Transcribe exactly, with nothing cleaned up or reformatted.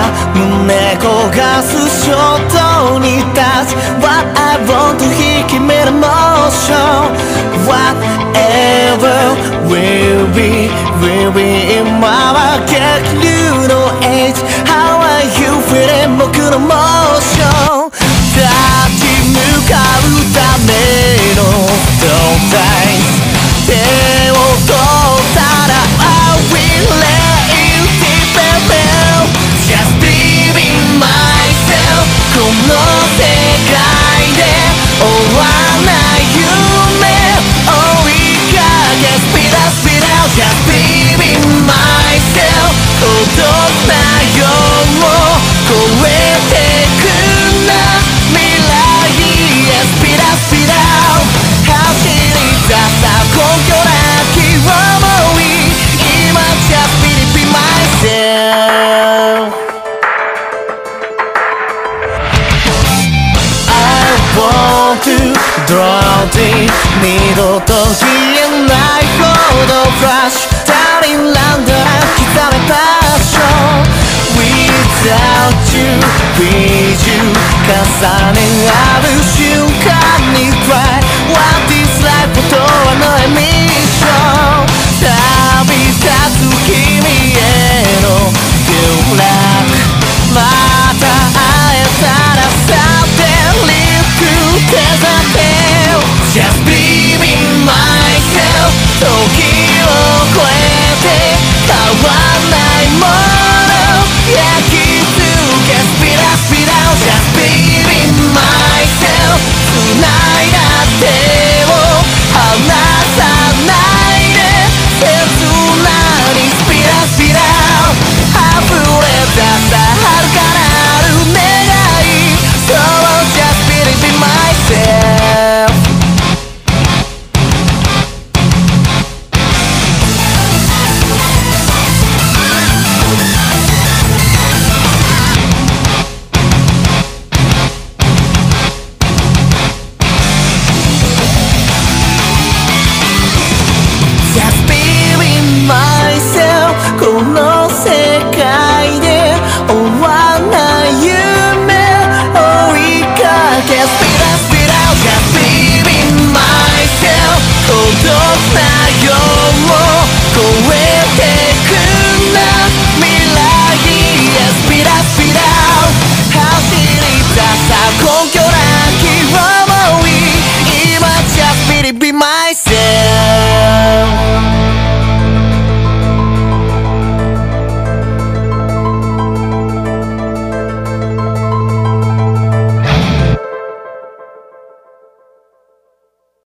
胸焦がす衝動に立つ What I want to 引き目のモーション Whatever will be will be 今は逆流の Age How are you feeling 僕のモーション立ち向かうための動体手を取ったら I will let you deep and well Just believe in myself この世界で終わらない夢追いかけ Speed up, speed out Just believe in myself 孤独な夜を越えてくんな未来へ Speed up, speed out 走り出した根拠なき想い今 Just believe in myself I want to draw deep 二度と消えないほど Flash 足りんらんだら刻めパッション Without you, with you 重ね合う瞬間に Cry What is life とはのミッション旅立つ君への Good luck また会えたらさて Live to 手ざって Just believe in myself 時を超えて変わんないもの